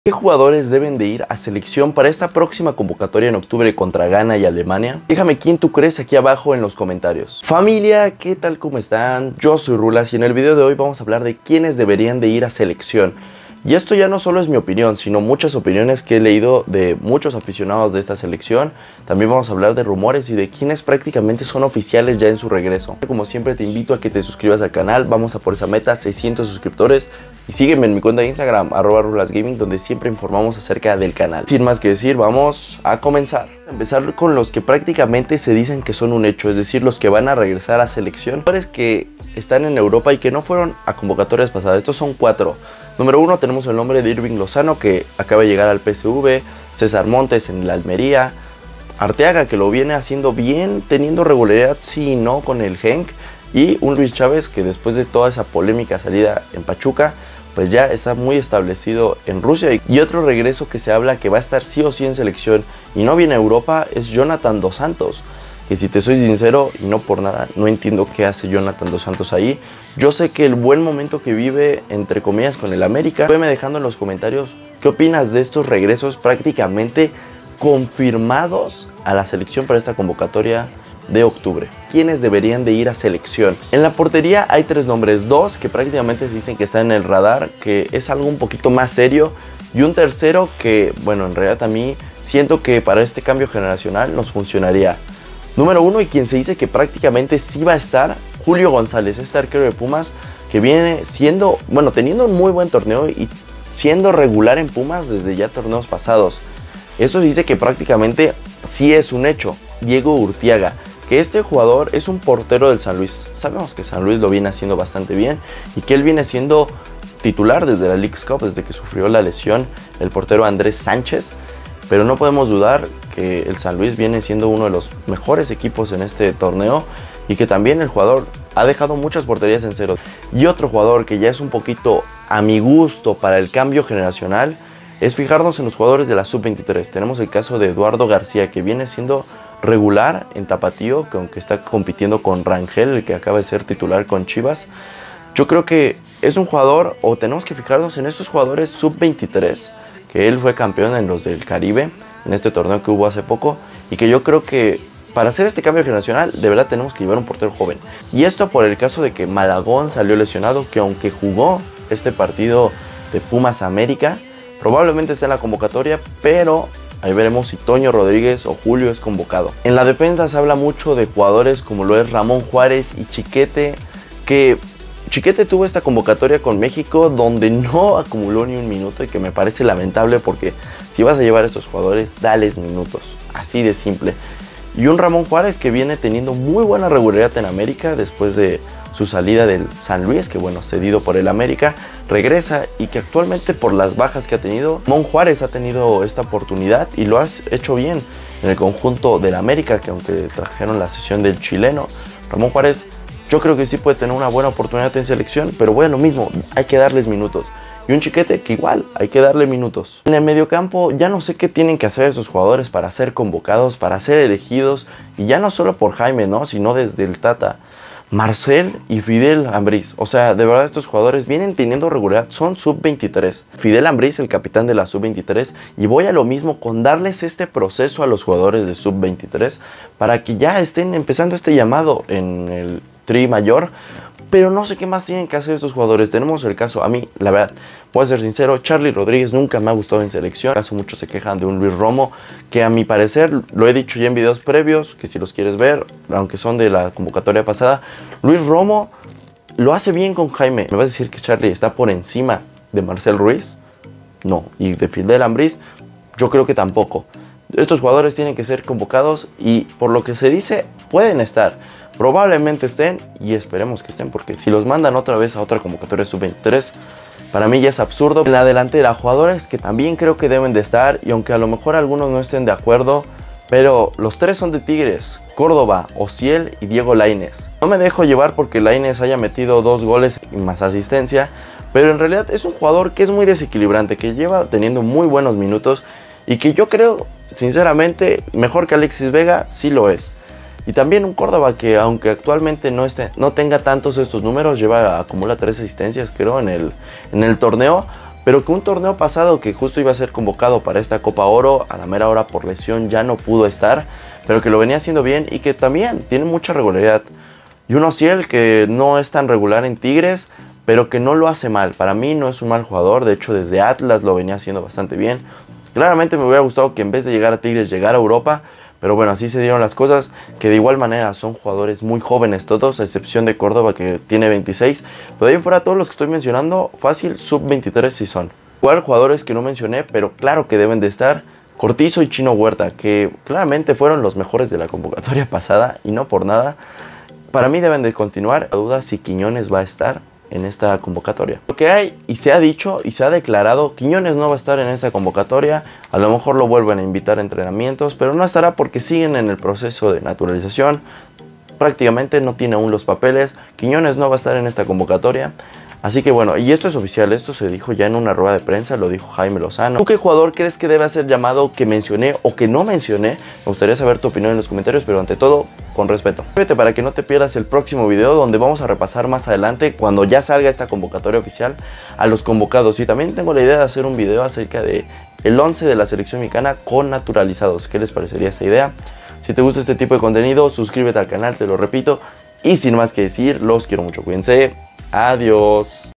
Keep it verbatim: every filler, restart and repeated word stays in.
¿Qué jugadores deben de ir a selección para esta próxima convocatoria en octubre contra Ghana y Alemania? Déjame quién tú crees aquí abajo en los comentarios. Familia, ¿qué tal? ¿Cómo están? Yo soy Rulas y en el video de hoy vamos a hablar de quiénes deberían de ir a selección. Y esto ya no solo es mi opinión, sino muchas opiniones que he leído de muchos aficionados de esta selección. También vamos a hablar de rumores y de quienes prácticamente son oficiales ya en su regreso. Como siempre te invito a que te suscribas al canal, vamos a por esa meta, seiscientos suscriptores. Y sígueme en mi cuenta de Instagram, arroba rulasgaming, donde siempre informamos acerca del canal. Sin más que decir, vamos a comenzar. A empezar con los que prácticamente se dicen que son un hecho, es decir, los que van a regresar a selección. Jugadores que están en Europa y que no fueron a convocatorias pasadas, estos son cuatro. Número uno, tenemos el nombre de Irving Lozano, que acaba de llegar al P S V, César Montes en la Almería, Arteaga, que lo viene haciendo bien, teniendo regularidad sí y no con el Genk, y un Luis Chávez que después de toda esa polémica salida en Pachuca, pues ya está muy establecido en Rusia. Y otro regreso que se habla que va a estar sí o sí en selección y no viene a Europa es Jonathan Dos Santos, que si te soy sincero y no por nada, no entiendo qué hace Jonathan Dos Santos ahí. Yo sé que el buen momento que vive, entre comillas, con el América. Veme dejando en los comentarios qué opinas de estos regresos prácticamente confirmados a la selección para esta convocatoria de octubre. ¿Quiénes deberían de ir a selección? En la portería hay tres nombres, dos que prácticamente se dicen que están en el radar, que es algo un poquito más serio, y un tercero que, bueno, en realidad a mí siento que para este cambio generacional nos funcionaría. Número uno, y quien se dice que prácticamente sí va a estar, Julio González, este arquero de Pumas, que viene siendo, bueno, teniendo un muy buen torneo y siendo regular en Pumas desde ya torneos pasados. Esto dice que prácticamente sí es un hecho. Diego Urteaga, que este jugador es un portero del San Luis. Sabemos que San Luis lo viene haciendo bastante bien y que él viene siendo titular desde la Leagues Cup, desde que sufrió la lesión el portero Andrés Sánchez. Pero no podemos dudar que el San Luis viene siendo uno de los mejores equipos en este torneo y que también el jugador ha dejado muchas porterías en cero. Y otro jugador que ya es un poquito a mi gusto para el cambio generacional es fijarnos en los jugadores de la sub veintitrés. Tenemos el caso de Eduardo García, que viene siendo regular en Tapatío, que aunque está compitiendo con Rangel, el que acaba de ser titular con Chivas. Yo creo que es un jugador, o tenemos que fijarnos en estos jugadores sub veintitrés, que él fue campeón en los del Caribe, en este torneo que hubo hace poco, y que yo creo que para hacer este cambio generacional, de verdad tenemos que llevar un portero joven. Y esto por el caso de que Malagón salió lesionado, que aunque jugó este partido de Pumas América, probablemente esté en la convocatoria, pero ahí veremos si Toño Rodríguez o Julio es convocado. En la defensa se habla mucho de jugadores como lo es Ramón Juárez y Chiquete, que Chiquete tuvo esta convocatoria con México donde no acumuló ni un minuto y que me parece lamentable, porque si vas a llevar a estos jugadores, dales minutos, así de simple. Y un Ramón Juárez que viene teniendo muy buena regularidad en América después de su salida del San Luis, que bueno, cedido por el América, regresa y que actualmente por las bajas que ha tenido, Ramón Juárez ha tenido esta oportunidad y lo ha hecho bien en el conjunto del América, que aunque trajeron la cesión del chileno, Ramón Juárez yo creo que sí puede tener una buena oportunidad en selección, pero bueno, lo mismo, hay que darles minutos. Y un Chiquete que igual hay que darle minutos. En el mediocampo ya no sé qué tienen que hacer esos jugadores para ser convocados, para ser elegidos, y ya no solo por Jaime, ¿no?, sino desde el Tata. Marcel y Fidel Ambriz, o sea, de verdad estos jugadores vienen teniendo regularidad, son sub veintitrés. Fidel Ambriz, el capitán de la sub veintitrés, y voy a lo mismo con darles este proceso a los jugadores de sub veintitrés para que ya estén empezando este llamado en el tri mayor. Pero no sé qué más tienen que hacer estos jugadores. Tenemos el caso, a mí, la verdad, voy a ser sincero, Charlie Rodríguez nunca me ha gustado en selección. Caso muchos se quejan de un Luis Romo, que a mi parecer, lo he dicho ya en videos previos, que si los quieres ver, aunque son de la convocatoria pasada, Luis Romo lo hace bien con Jaime. ¿Me vas a decir que Charlie está por encima de Marcel Ruiz? No. Y de Fidel Ambriz, yo creo que tampoco. Estos jugadores tienen que ser convocados y por lo que se dice, pueden estar. Probablemente estén y esperemos que estén, porque si los mandan otra vez a otra convocatoria sub veintitrés, para mí ya es absurdo. En la delantera, jugadores que también creo que deben de estar, y aunque a lo mejor algunos no estén de acuerdo, pero los tres son de Tigres: Córdoba, Ociel y Diego Lainez. No me dejo llevar porque Lainez haya metido dos goles y más asistencia, pero en realidad es un jugador que es muy desequilibrante, que lleva teniendo muy buenos minutos y que yo creo, sinceramente, mejor que Alexis Vega, sí lo es. Y también un Córdoba que, aunque actualmente no, esté, no tenga tantos estos números, lleva acumula tres asistencias creo en el, en el torneo, pero que un torneo pasado que justo iba a ser convocado para esta Copa Oro, a la mera hora por lesión ya no pudo estar, pero que lo venía haciendo bien y que también tiene mucha regularidad. Y un Ociel que no es tan regular en Tigres, pero que no lo hace mal. Para mí no es un mal jugador, de hecho desde Atlas lo venía haciendo bastante bien. Claramente me hubiera gustado que en vez de llegar a Tigres llegara a Europa, pero bueno, así se dieron las cosas, que de igual manera son jugadores muy jóvenes todos, a excepción de Córdoba que tiene veintiséis, pero de ahí en fuera todos los que estoy mencionando, fácil, sub veintitrés sí son. Igual jugadores que no mencioné, pero claro que deben de estar, Cortizo y Chino Huerta, que claramente fueron los mejores de la convocatoria pasada, y no por nada, para mí deben de continuar. La duda si Quiñones va a estar en esta convocatoria. Lo que hay y se ha dicho y se ha declarado, Quiñones no va a estar en esta convocatoria, a lo mejor lo vuelven a invitar a entrenamientos, pero no estará porque siguen en el proceso de naturalización, prácticamente no tiene aún los papeles, Quiñones no va a estar en esta convocatoria. Así que bueno, y esto es oficial, esto se dijo ya en una rueda de prensa, lo dijo Jaime Lozano. ¿Tú qué jugador crees que debe ser llamado, que mencioné o que no mencioné? Me gustaría saber tu opinión en los comentarios, pero ante todo, con respeto. Suscríbete para que no te pierdas el próximo video donde vamos a repasar más adelante, cuando ya salga esta convocatoria oficial, a los convocados. Y también tengo la idea de hacer un video acerca de el once de la selección mexicana con naturalizados. ¿Qué les parecería esa idea? Si te gusta este tipo de contenido, suscríbete al canal, te lo repito. Y sin más que decir, los quiero mucho, cuídense. Adiós.